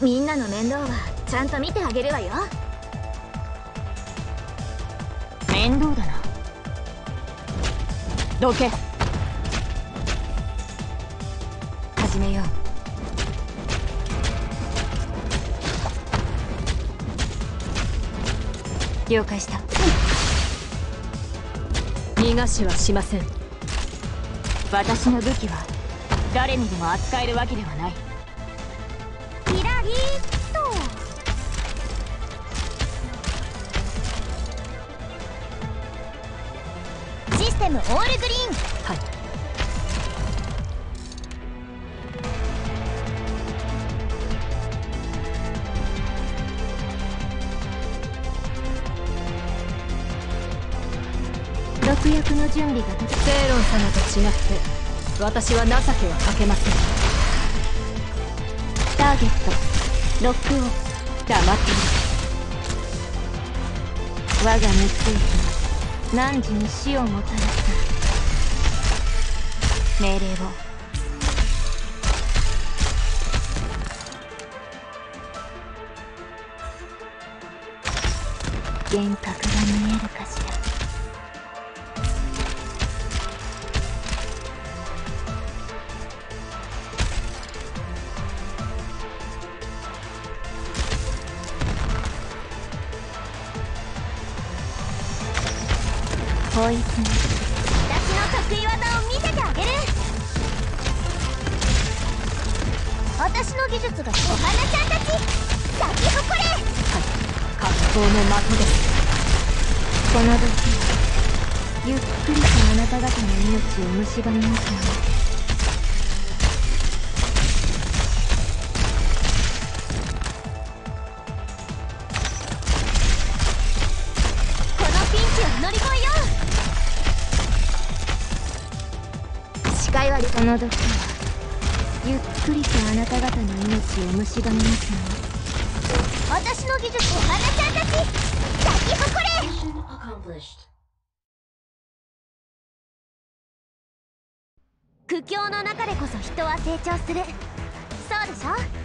みんなの面倒はちゃんと見てあげるわよ。 面倒だな。どけ。始めよう。了解した。逃がしはしません。私の武器は誰にでも扱えるわけではない。 キラリーっとシステムオールグリーン。はい。毒薬の準備ができ。 セイロン様と違って私は情けはかけません。 ターゲットロックオフ。 黙っている。 我が無数と汝に死をもたらす命令を。幻覚が見えるかしら。こいつに私の得意技を見せてあげる。私の技術が。お花ちゃんたち咲き誇れ。 はい、格好の的です。 この時ゆっくりとあなた方の命を蝕みますので。乗り越えよう。視界はこの時はゆっくりとあなた方の命を蝕みますので。私の技術。お花ちゃんたち咲き誇れ。苦境の中でこそ人は成長する。そうでしょ。